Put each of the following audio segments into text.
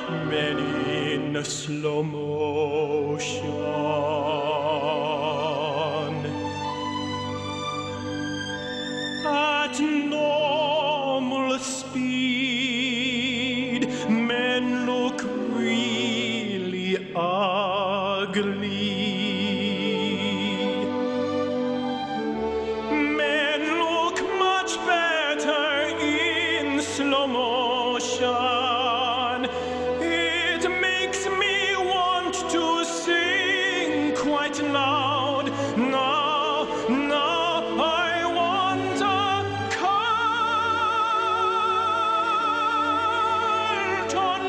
men in slow motion. At normal speed, men look really ugly. Men look much better in slow motion. It makes me want to sing quite loud. Now, I want a Carlton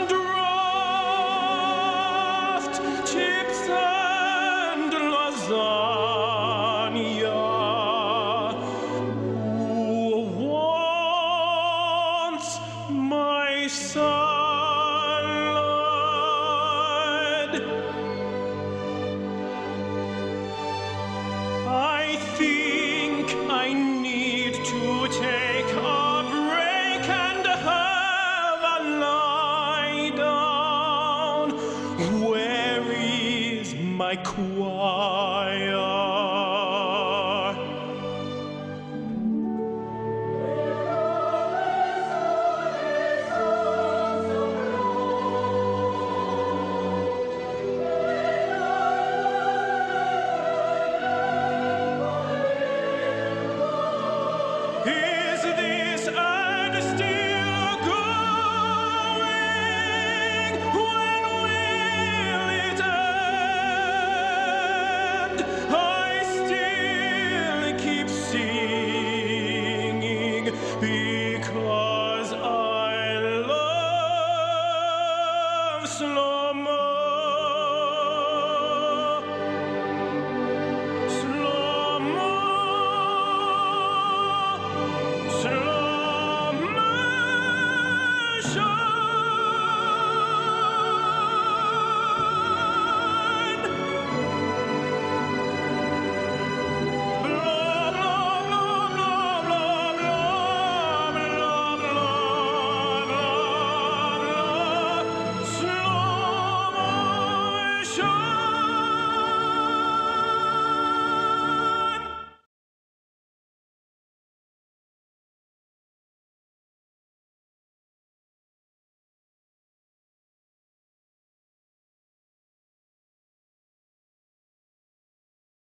draft, chips and lasagna. Who wants my salad? I think I need to take a break and have a lie down. Where is my choir? Is this ad still going? When will it end? I still keep singing because I love slow motion.